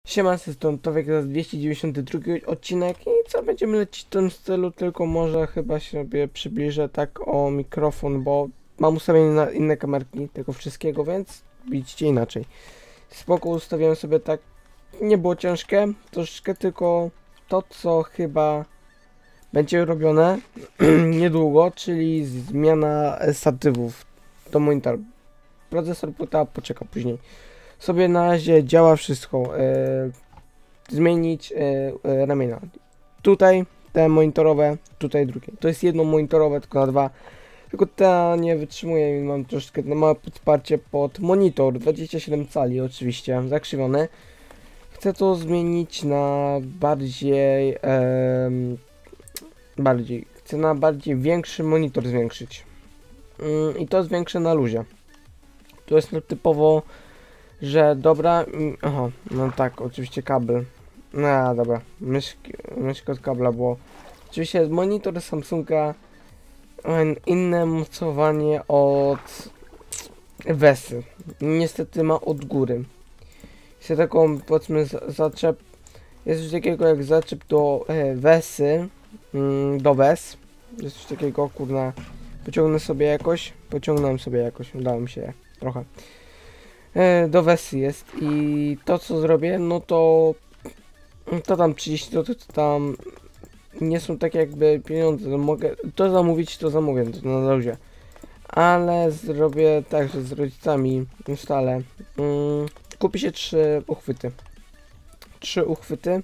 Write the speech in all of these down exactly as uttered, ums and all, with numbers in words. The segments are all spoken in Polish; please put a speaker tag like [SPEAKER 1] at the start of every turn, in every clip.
[SPEAKER 1] Siema, z tą Towiek, to jest dwieście dziewięćdziesiąty drugi odcinek i co, będziemy lecieć w tym stylu, tylko może chyba sobie przybliżę tak o mikrofon, bo mam ustawienie na inne kamerki tego wszystkiego, więc widzicie inaczej. Spoko, ustawiłem sobie tak, nie było ciężkie, troszeczkę tylko to, co chyba będzie robione niedługo, czyli zmiana statywów do monitora. Procesor płyta poczeka później. Sobie na razie działa wszystko. E, zmienić e, e, ramienia. Tutaj te monitorowe, tutaj drugie. To jest jedno monitorowe, tylko na dwa. Tylko ta nie wytrzymuje i mam troszeczkę małe podparcie pod monitor. dwadzieścia siedem cali oczywiście, zakrzywiony. Chcę to zmienić na bardziej... E, bardziej. Chcę na bardziej większy monitor zwiększyć. Mm, I to zwiększę na luzie. To jest typowo... że dobra, aha, no tak, oczywiście kabel, no dobra, myszki, myszka od kabla, bo oczywiście monitor Samsunga, inne mocowanie od Wesy, niestety ma od góry, jest taką, powiedzmy, zaczep, jest coś takiego jak zaczep do e, Wesy, mm, do Wes, jest coś takiego, kurna, pociągnę sobie jakoś, pociągnąłem sobie jakoś, udało mi się trochę. Do Wesy jest i to co zrobię, no to to tam trzydzieści złotych, to tam nie są takie jakby pieniądze, to mogę to zamówić, to zamówię, to na luzie, ale zrobię tak, że z rodzicami ustalę, mm, kupi się trzy uchwyty, trzy uchwyty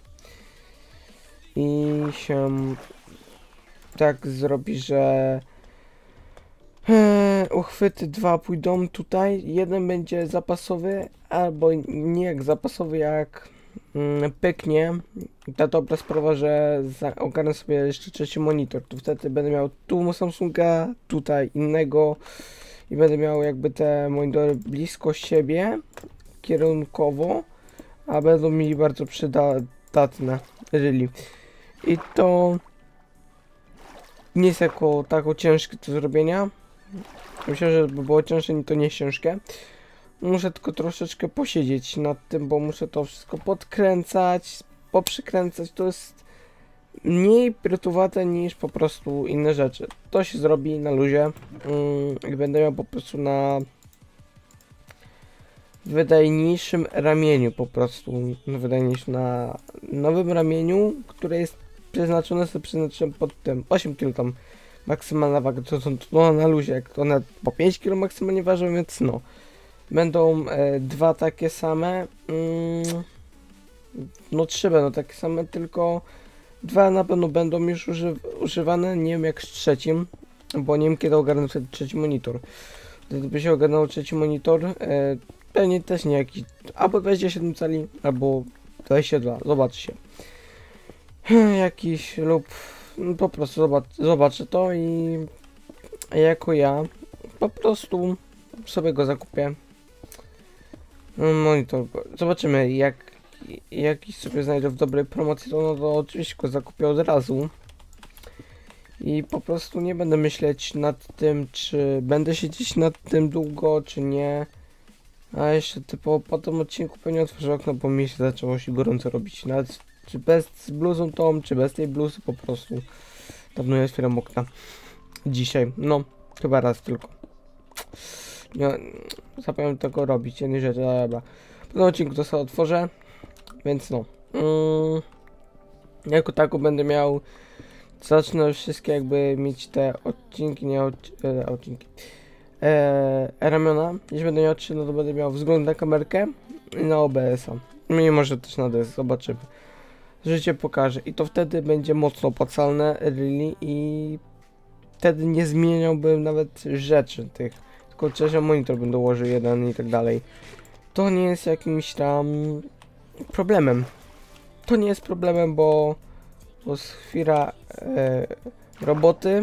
[SPEAKER 1] i się tak zrobi, że Eee, uchwyty dwa pójdą tutaj, jeden będzie zapasowy, albo nie jak zapasowy, jak mm, pyknie. Ta dobra sprawa, że za, ogarnę sobie jeszcze trzeci monitor, to wtedy będę miał tu Samsunga, tutaj innego i będę miał jakby te monitory blisko siebie, kierunkowo, a będą mi bardzo przydatne, really. I to nie jest jako tako ciężkie do zrobienia. Myślę, że by było cięższe, to nie jest ciężkie. Muszę tylko troszeczkę posiedzieć nad tym, bo muszę to wszystko podkręcać, poprzykręcać. To jest mniej prytowate niż po prostu inne rzeczy. To się zrobi na luzie i będę miał po prostu na wydajniejszym ramieniu, po prostu wydajniejszym na nowym ramieniu, które jest przeznaczone, sobie przeznaczyłem pod tym osiem kilo tam. Maksymalna waga, to są to na luzie, jak one po pięć kilo maksymalnie ważą, więc no. Będą e, dwa takie same, mm, no trzy będą takie same, tylko dwa na pewno będą już uży używane, nie wiem jak z trzecim, bo nie wiem kiedy ogarnę wtedy trzeci monitor. Gdyby się ogarnął trzeci monitor, e, pewnie też nie jakiś, albo dwadzieścia siedem cali, albo dwadzieścia dwa, zobaczcie. Jakiś lub... po prostu zobacz, zobaczę to i jako ja po prostu sobie go zakupię. Monitor, zobaczymy jak jakiś sobie znajdę w dobrej promocji, to no to oczywiście go zakupię od razu i po prostu nie będę myśleć nad tym, czy będę siedzieć nad tym długo, czy nie. A jeszcze typowo po tym odcinku pewnie otworzę okno, bo mi się zaczęło się gorąco robić, nawet czy bez z bluzą tą, czy bez tej bluzy, po prostu dawno nie otwieram okna. Dzisiaj, no, chyba raz tylko. Nie, zapomniałem tego robić, jednej rzeczy, dobra. Po tym odcinku to sobie otworzę, więc no. Mm, jako tako będę miał, zacznę wszystkie jakby mieć te odcinki, nie od, e, odcinki. E, ramiona, jeśli będę miał trzy, no to będę miał wzgląd na kamerkę i na O B S a. I może też na D S, zobaczymy. Życie pokaże i to wtedy będzie mocno opłacalne, really, i wtedy nie zmieniałbym nawet rzeczy tych, tylko trzeci monitor będę dołożył jeden i tak dalej. To nie jest jakimś tam problemem. To nie jest problemem, bo to jest chwila e, roboty,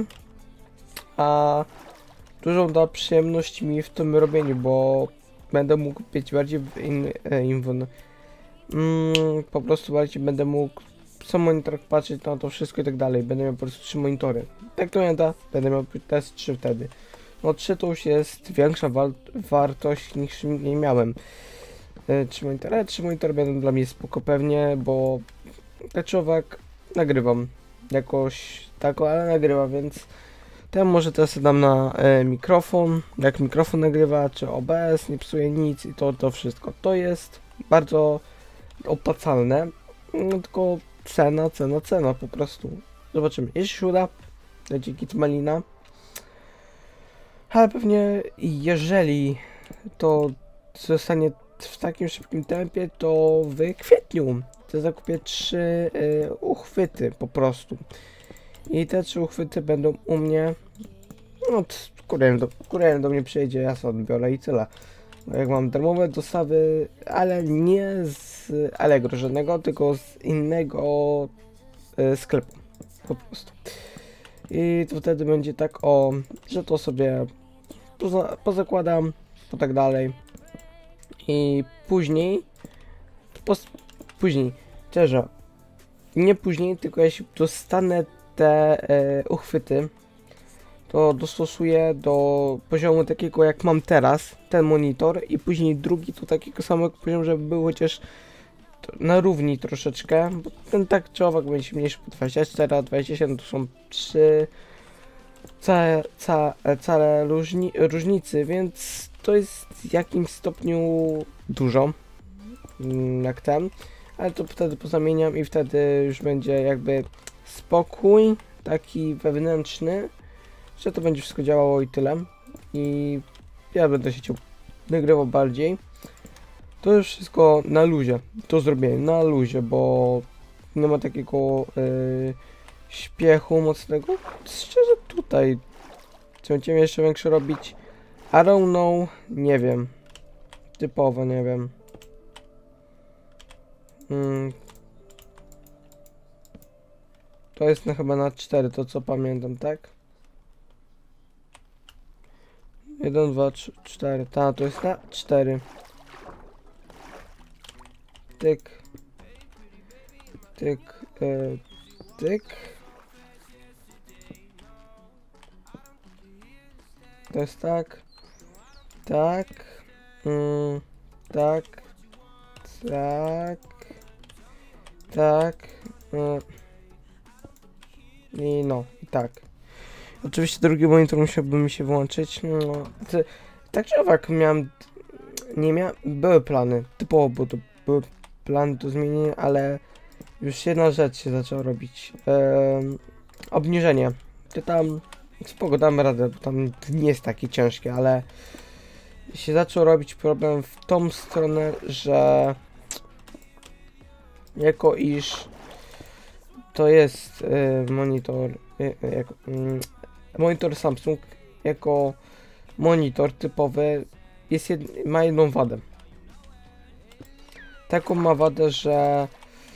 [SPEAKER 1] a dużą da przyjemność mi w tym robieniu, bo będę mógł być bardziej in, e, in, Mm, po prostu bardziej będę mógł sam monitor patrzeć na to wszystko i tak dalej. Będę miał po prostu trzy monitory. Tak to nie da, będę miał też trzy wtedy. No trzy to już jest większa wa wartość niż nie miałem. e, trzy monitory, trzy monitory będą dla mnie spoko pewnie, bo teczowak nagrywam jakoś tak, ale nagrywa, więc ten może teraz dam na e, mikrofon, jak mikrofon nagrywa, czy O B S, nie psuje nic i to, to wszystko. To jest bardzo opłacalne, no, tylko cena, cena, cena po prostu. Zobaczymy, jeśli się uda, będzie kit malina. Ale pewnie jeżeli to zostanie w takim szybkim tempie, to w kwietniu to zakupię trzy y, uchwyty po prostu. I te trzy uchwyty będą u mnie. No, kurierem do, kurierem do mnie przyjedzie, ja sobie odbiorę i tyle. No, jak mam darmowe dostawy, ale nie z Allegro żadnego, tylko z innego y, sklepu. Po prostu. I to wtedy będzie tak, o, że to sobie poza, pozakładam, po tak dalej. I później, pos, później, szczerze, nie później, tylko jeśli dostanę te e, uchwyty, to dostosuję do poziomu takiego jak mam teraz, ten monitor, i później drugi to takiego samego poziomu, żeby był chociaż na równi troszeczkę, bo ten tak czy owak będzie mniejszy, dwadzieścia cztery, dwadzieścia siedem to są trzy całe, całe, całe różni, różnicy, więc to jest w jakimś stopniu dużo, jak ten, ale to wtedy pozamieniam i wtedy już będzie jakby spokój taki wewnętrzny, że to będzie wszystko działało i tyle. I ja będę się chciał nagrywał bardziej. To już wszystko na luzie, to zrobię na luzie, bo nie ma takiego yy, śpiechu mocnego. Szczerze tutaj, czy będziemy jeszcze większe robić? I don't know, nie wiem. Typowo nie wiem. Hmm. To jest na, chyba na cztery, to co pamiętam, tak? jeden, dwa, trzy, cztery. Ta, to jest na cztery. Tyk. Tyk. Yy, tyk. To jest tak. Tak. Mm, tak. Tak. Tak. Mm. I no, i tak. Oczywiście drugi monitor musiałby mi się włączyć. No, to, tak czy owak miałem, nie miałem, były plany, typowo, bo to były plany do zmienienia, ale już jedna rzecz się zaczęła robić. Ehm, obniżenie. To tam, spoko, damy radę, bo tam nie jest takie ciężkie, ale się zaczął robić problem w tą stronę, że jako iż to jest y, monitor, y, jako, y, monitor Samsung jako monitor typowy jest jed, ma jedną wadę. Taką ma wadę, że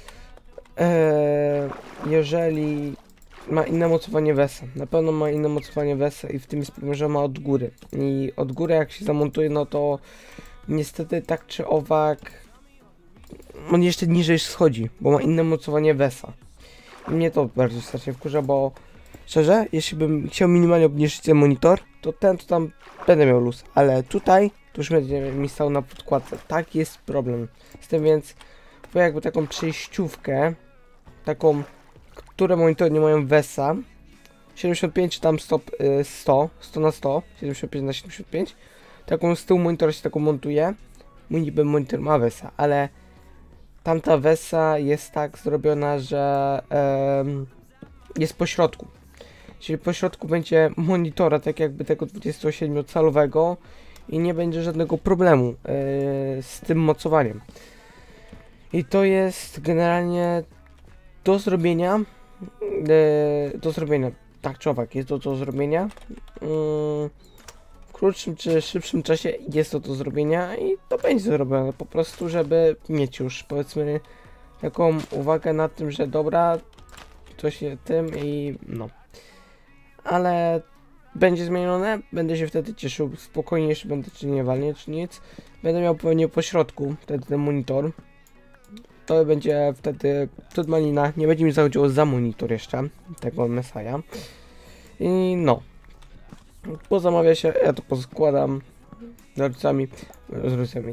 [SPEAKER 1] e, jeżeli ma inne mocowanie W E S A, na pewno ma inne mocowanie W E S A i w tym jest problem, że ma od góry. I od góry jak się zamontuje, no to niestety tak czy owak on jeszcze niżej schodzi, bo ma inne mocowanie W E S A. I mnie to bardzo strasznie wkurza, bo szczerze, jeśli bym chciał minimalnie obniżyć ten monitor, to ten to tam będę miał luz, ale tutaj to już będzie mi stał na podkładce. Tak jest problem z tym, więc bo jakby taką przejściówkę, taką, które monitory nie mają W E S A, siedemdziesiąt pięć czy tam sto, sto, sto na sto, siedemdziesiąt pięć na siedemdziesiąt pięć, taką z tyłu monitora się taką montuje, mój niby monitor ma W E S A, ale tamta W E S A jest tak zrobiona, że um, jest po środku. Czyli po środku będzie monitora, tak jakby tego dwudziestosiedmiocalowego i nie będzie żadnego problemu yy, z tym mocowaniem. I to jest generalnie do zrobienia, yy, do zrobienia, tak czy owak, jest to do zrobienia. Yy, w krótszym czy szybszym czasie jest to do zrobienia i to będzie zrobione po prostu, żeby mieć już powiedzmy taką uwagę na tym, że dobra, to się tym i no. Ale będzie zmienione, będę się wtedy cieszył spokojniejszy, będę czy nie walnie, czy nic. Będę miał pewnie po środku wtedy ten monitor. To będzie wtedy тут malina, nie będzie mi zachodziło za monitor jeszcze, tego Messiah. I no. Pozamawia się, ja to poskładam z rodzicami, z rodzicami.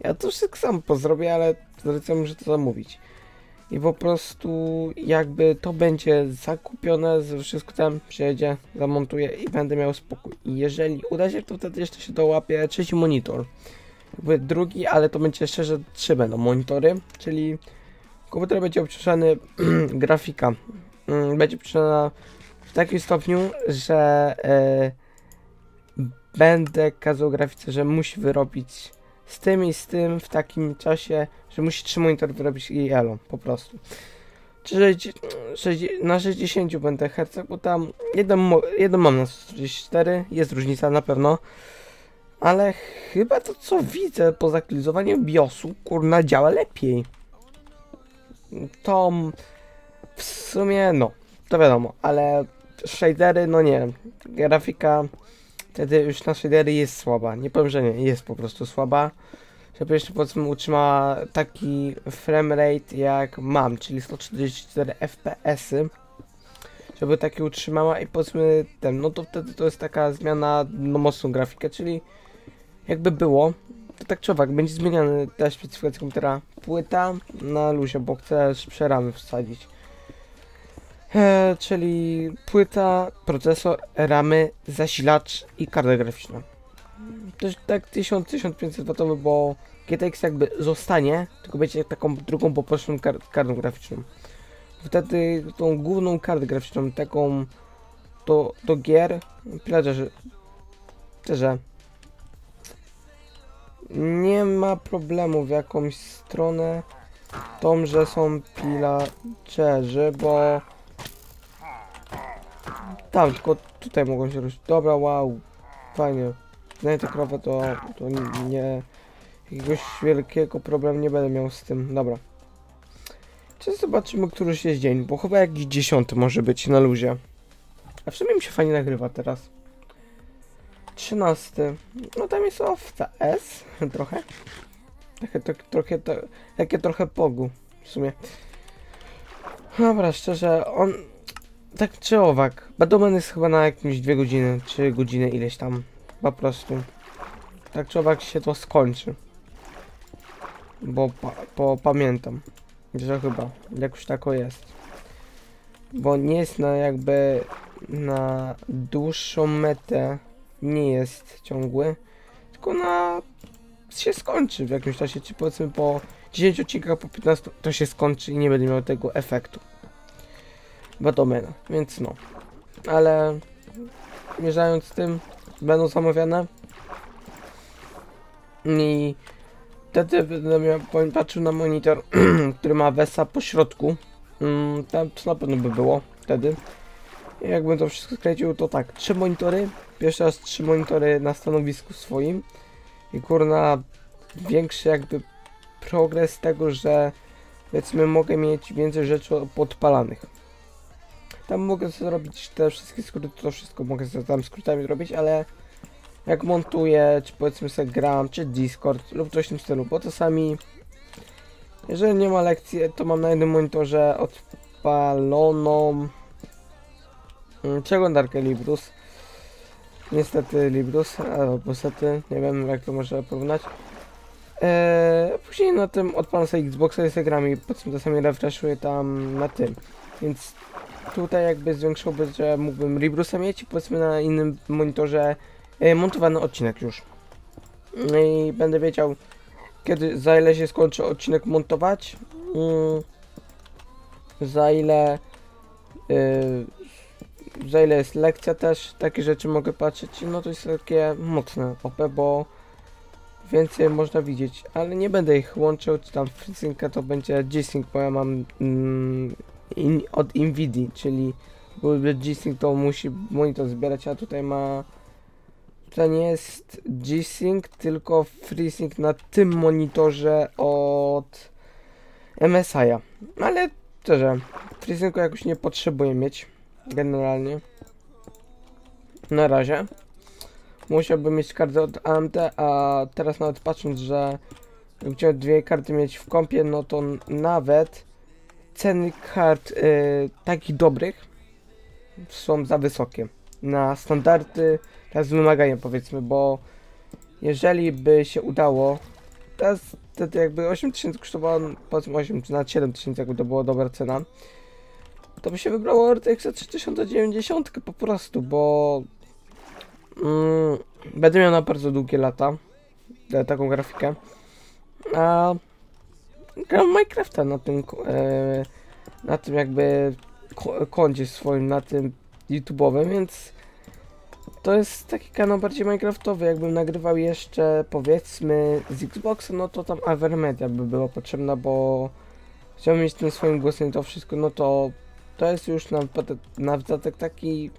[SPEAKER 1] Ja to wszystko sam pozrobię, ale zlecam muszę to zamówić. I po prostu jakby to będzie zakupione, z wszystko tam przyjedzie, zamontuję i będę miał spokój. I jeżeli uda się, to wtedy jeszcze się dołapie trzeci monitor. Jakby drugi, ale to będzie szczerze trzy będą monitory, czyli komputer będzie obciążany grafika. Będzie obciążona w takim stopniu, że e, będę kazał grafice, że musi wyrobić z tym i z tym w takim czasie, że musi trzy monitory wyrobić i elo, po prostu. Czyli na sześćdziesięciu będę hercach, bo tam jeden, jeden mam na sto czterdzieści cztery, jest różnica na pewno. Ale chyba to co widzę po zaklizowaniu biosu, kurna, działa lepiej. To w sumie no, to wiadomo, ale shadery, no nie, grafika wtedy już na shadery jest słaba. Nie powiem, że nie, jest po prostu słaba. Żeby jeszcze powiedzmy utrzymała taki framerate jak mam, czyli sto czterdzieści cztery F P S y. Żeby taki utrzymała i powiedzmy ten, no to wtedy to jest taka zmiana na mocną grafikę, czyli jakby było, to tak czy owak będzie zmieniany też specyfikacja komputera, płyta na luzie, bo chcę szybsze ramy wsadzić. E, czyli płyta, procesor, ramy, zasilacz i karta graficzna. Też tak tysiąc do tysiąca pięćset watowy, bo G T X jakby zostanie, tylko będzie taką drugą poboczną kar kartą graficzną. Wtedy tą główną kartę graficzną, taką do, do gier, pillagerze, że nie ma problemu w jakąś stronę tą, że są pillagerzy, bo tam, tylko tutaj mogą się ruszyć. Dobra, wow, fajnie. Znajdę krowę, to, to nie, jakiegoś wielkiego problemu nie będę miał z tym. Dobra. Czy zobaczymy, któryś jest dzień, bo chyba jakiś dziesiąty może być na luzie. A w sumie mi się fajnie nagrywa teraz. trzynasty. No tam jest owca S. Trochę. Takie, to, trochę, to, takie trochę pogu. W sumie. Dobra, szczerze, on... Tak czy owak. Badoman jest chyba na jakieś dwie godziny, czy godziny ileś tam. Po prostu. Tak czy owak się to skończy. Bo pa, po, pamiętam. Że chyba. Jakoś tako jest. Bo nie jest na jakby... Na dłuższą metę. Nie jest ciągły. Tylko na... się skończy w jakimś czasie. Czy powiedzmy po dziesięciu odcinkach, po piętnastu to się skończy i nie będę miał tego efektu. Badomena, więc no. Ale... Mierzając z tym, będą zamawiane. I... Wtedy będę miał, patrzył na monitor, który ma Vesa po środku. Mm, tam to na pewno by było wtedy. I jakbym to wszystko skręcił, to tak, trzy monitory. Pierwszy raz trzy monitory na stanowisku swoim. I kurna, większy jakby progres tego, że powiedzmy mogę mieć więcej rzeczy podpalanych. Tam mogę sobie zrobić te wszystkie skróty, to wszystko mogę sobie tam skrótami zrobić, ale jak montuję, czy powiedzmy sobie gram, czy Discord lub coś w tym stylu, bo czasami jeżeli nie ma lekcji, to mam na jednym monitorze odpaloną przeglądarkę Librus. Niestety Librus, albo niestety, nie wiem jak to można porównać. Eee, później na tym odpalam sobie Xboxa i sobie gram i powiedzmy czasami refreshuję tam na tym. Więc tutaj jakby zwiększyłby, że mógłbym Librusa mieć i powiedzmy na innym monitorze e, montowany odcinek już. I będę wiedział, kiedy, za ile się skończy odcinek montować, mm, za ile yy, za ile jest lekcja też, takie rzeczy mogę patrzeć, no to jest takie mocne O P, bo więcej można widzieć, ale nie będę ich łączył, czy tam FreeSynca to będzie G-Sync, bo ja mam mm, in, od Nvidia, czyli G-Sync to musi monitor zbierać, a tutaj ma to nie jest G-Sync, tylko FreeSync na tym monitorze od M S I a. Ale szczerze, FreeSyncu jakoś nie potrzebuję mieć generalnie. Na razie. Musiałbym mieć kartę od A M D, a teraz nawet patrząc, że jak chciałem dwie karty mieć w kompie, no to nawet ceny kart yy, takich dobrych są za wysokie. Na standardy, teraz wymagania powiedzmy, bo jeżeli by się udało teraz wtedy jakby osiem tysięcy kosztowało, powiedzmy osiem czy nawet siedem tysięcy, jakby to była dobra cena, to by się wybrało R T X trzy tysiące dziewięćdziesiąt po prostu, bo mm, będę miał na bardzo długie lata taką grafikę, a gram Minecrafta na tym e, na tym jakby koncie swoim, na tym YouTube'owym, więc to jest taki kanał bardziej Minecraftowy. Jakbym nagrywał jeszcze powiedzmy z Xboxa, no to tam Avermedia by była potrzebna, bo chciałbym mieć tym swoim głosem i to wszystko, no to to jest już na, na wydatek taki,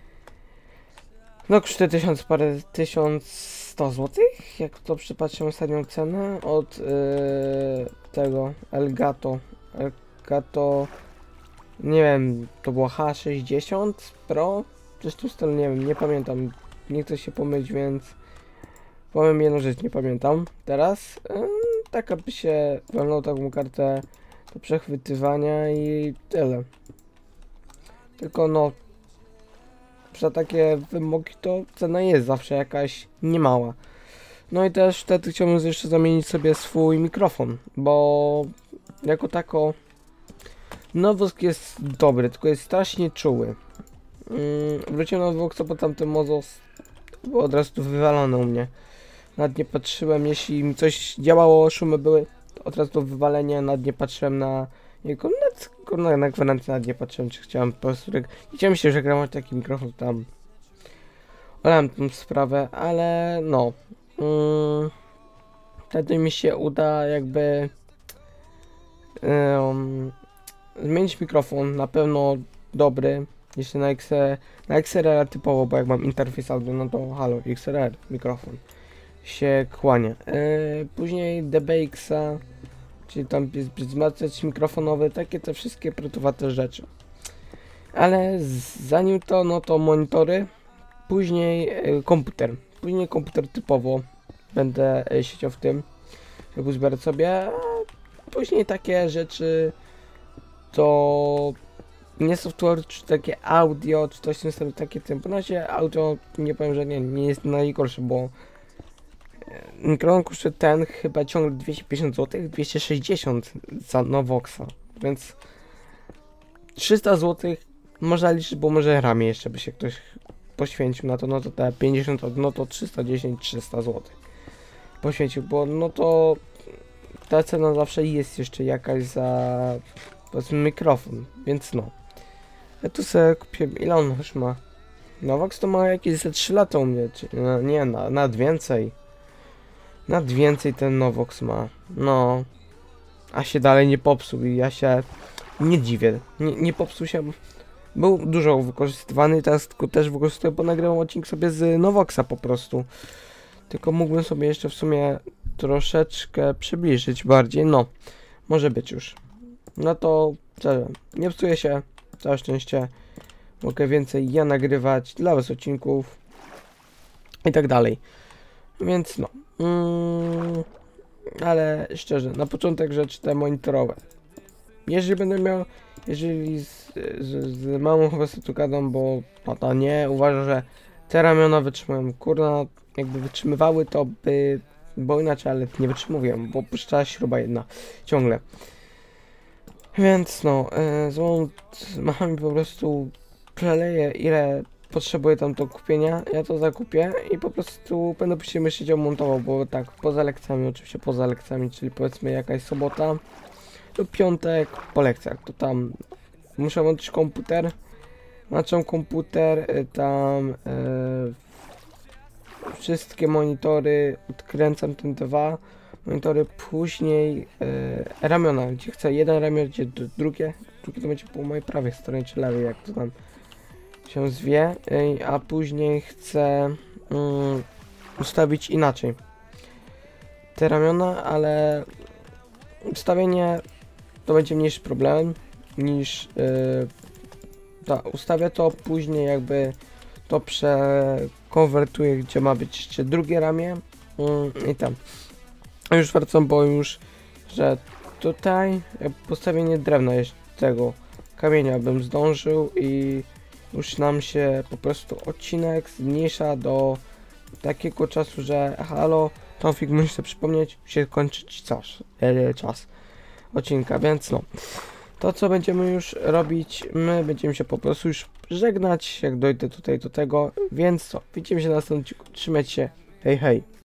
[SPEAKER 1] no kosztuje tysiąc parę, tysiąc sto złotych, jak to przypatrzę ostatnią cenę od yy, tego Elgato, Elgato, nie wiem, to było H sześćdziesiąt Pro, coś tu stylu, nie wiem, nie pamiętam, nie chcę się pomylić, więc powiem jedną rzecz, nie pamiętam teraz, yy, taka by się walnął taką kartę do przechwytywania i tyle. Tylko no, za takie wymogi to cena jest zawsze jakaś niemała. No i też wtedy chciałbym jeszcze zamienić sobie swój mikrofon, bo jako tako Nowosk jest dobry, tylko jest strasznie czuły. Yy, wróciłem na Nowoxa, bo tamten Mozos był od razu tu wywalony u mnie. Nawet nie patrzyłem, jeśli mi coś działało, szumy były, to od razu to wywalenie, nawet nie patrzyłem na jego, na, na, na gwarancję nawet nie patrzyłem, czy chciałem po prostu, nie chciałem się, że gram taki mikrofon tam. Olałem tą sprawę, ale no. Yy, wtedy mi się uda jakby yy, zmienić mikrofon, na pewno dobry, jeśli na, X, na X R R typowo, bo jak mam interfejs audio, no to halo, X R R, mikrofon się kłania. Yy, później D B X-a, czyli tam jest wzmacniacz mikrofonowy, takie te wszystkie protowate rzeczy. Ale zanim to, no to monitory, później yy, komputer. Później komputer typowo będę yy, siedział w tym, żeby uzbierać sobie, a później takie rzeczy to nie software, czy takie audio, czy coś w tym stylu, takie tempo. Na razie audio nie powiem, że nie, nie jest najgorsze, bo mikrofon kosztuje ten chyba ciągle dwieście pięćdziesiąt złotych, dwieście sześćdziesiąt za Novoxa, więc trzysta złotych można liczyć, bo może ramię jeszcze by się ktoś poświęcił na to, no to te pięćdziesiąt, no to trzysta dziesięć trzysta złotych poświęcił, bo no to ta cena zawsze jest jeszcze jakaś za powiedzmy mikrofon, więc no. Ja tu sobie kupiłem, ile on już ma? Novox to ma jakieś ze trzy lata u mnie, czy, no, nie, na, nad więcej. Nad więcej ten Novox ma, no. A się dalej nie popsuł i ja się nie dziwię, nie, nie popsuł się. Był dużo wykorzystywany, teraz tylko też wykorzystuję, bo nagrywam odcinek sobie z Novoxa po prostu. Tylko mógłbym sobie jeszcze w sumie troszeczkę przybliżyć bardziej, no. Może być już. No to, szczerze, nie psuję się, całe szczęście. Mogę więcej ja nagrywać dla was odcinków i tak dalej. Więc no. Mm, ale szczerze, na początek rzeczy te monitorowe. Jeżeli będę miał, jeżeli z, z, z mamą chyba sobie tu gadam, bo tata nie uważa, że te ramiona wytrzymują. Kurna, jakby wytrzymywały, to by, bo inaczej, ale nie wytrzymuję, bo puszcza śruba jedna ciągle. Więc no, e, z mamą, z mamą po prostu przeleję, ile potrzebuję tam do kupienia, ja to zakupię i po prostu będę później siedział montował, bo tak, poza lekcjami, oczywiście poza lekcjami, czyli powiedzmy jakaś sobota lub piątek po lekcjach, to tam muszę włączyć komputer, włączam komputer, tam e, wszystkie monitory, odkręcam ten dwa monitory, później e, ramiona, gdzie chcę jeden ramion, gdzie drugie, drugie to będzie po mojej prawej stronie, czy lewej, jak to tam się zwie, e, a później chcę um, ustawić inaczej te ramiona, ale ustawienie to będzie mniejszy problem niż yy, ta, ustawię to, później jakby to przekonwertuję, gdzie ma być jeszcze drugie ramię yy, i tam. Już wracam, bo już, że tutaj postawienie drewna jeszcze tego kamienia bym zdążył i już nam się po prostu odcinek zmniejsza do takiego czasu, że halo, Tofik, musisz sobie przypomnieć, się kończyć czas, e, czas odcinka, więc no. To co będziemy już robić, my będziemy się po prostu już żegnać, jak dojdę tutaj do tego, więc co, widzimy się na następnym odcinku, trzymajcie się, hej hej.